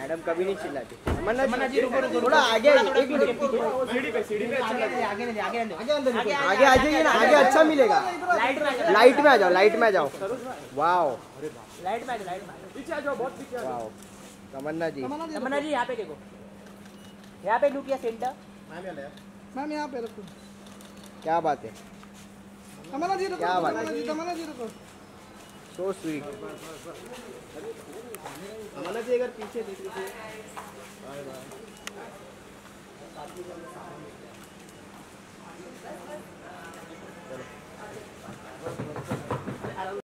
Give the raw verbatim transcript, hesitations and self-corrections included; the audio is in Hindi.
मैडम कभी नहीं चिल्लाती। तमन्ना तमन्ना जी रुको रुको, थोड़ा आगे आइए, एक मिनट सीढ़ी पे सीढ़ी पे आगे आगे आगे आगे आगे आ जाइए ना, आगे अच्छा मिलेगा। लाइट में लाइट में आ जाओ, लाइट में आ जाओ। वाओ लाइट में लाइट में पीछे आ जाओ, बहुत पीछे आ जाओ। वाओ तमन्ना जी, तमन्ना जी यहाँ पे देखो, यहाँ पे लुक या सेंटर। मैम यहाँ पे रखो। क्या बात है, तमन्ना जी रुको, क्या बात तमन्ना है। जी, तमन्ना जी रुको। So sweet. तमन्ना जी अगर पीछे देख लीजिए।